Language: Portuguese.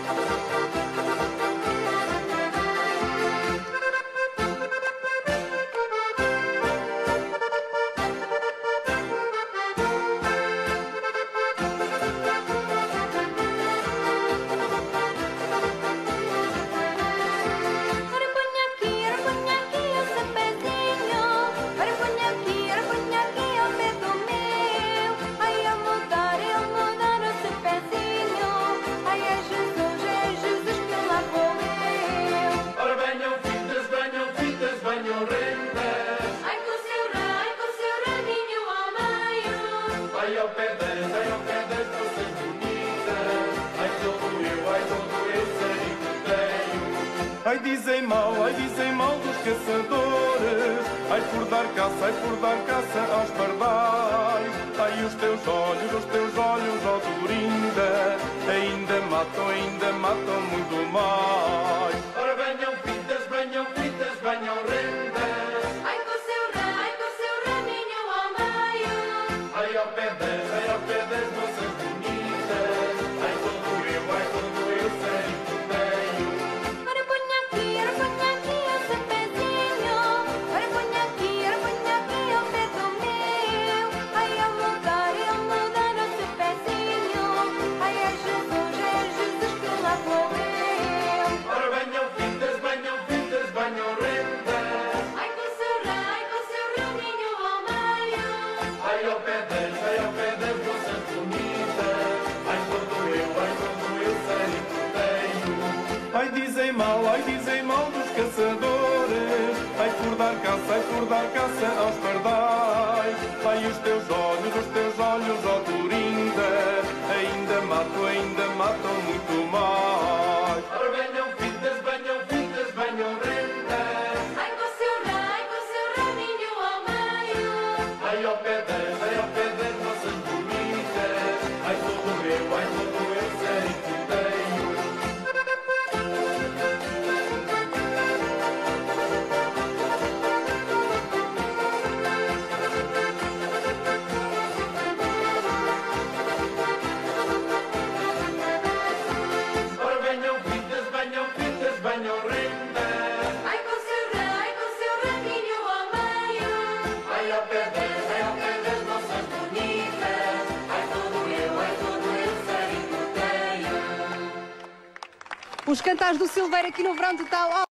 Ai, dizem mal dos caçadores. Ai, por dar caça aos pardais. Ai, os teus olhos, ó Dorinda, ainda matam muito mais. Ora venham fitas, venham rendas. Ai, com seu raminho ao meio. Ai, ao pé das moças bonitas. Ai, todo eu sei que tenho. Ora ponha aqui o seu pezinho. Ora ponha aqui ao pé do meu. Ai, ao mudar o seu pezinho. Ai, é Jesus que lá vou eu. Ora venham fitas, venham rendas. Ai, com seu raminho ao meio. Ai, ao pé das moças bonitas. Ai, todo eu sei que tenho. Ai, dizem mal dos caçadores. Ai, por dar caça aos pardais. Ai, os teus olhos, ó Dorinda, ainda matam muito mais. Ora venham fitas, venham rendas. Ai, com seu raminho ao meio. Ai, ao pé das moças bonitas. Ai, todo eu sei que tenho. Ora venham fitas, venham rendas. Ai, com seu raminho ao meio. Ai, ao pé das moças bonitas. Ai, todo eu sei que tenho. Os cantares do Silveira aqui no Verão Total.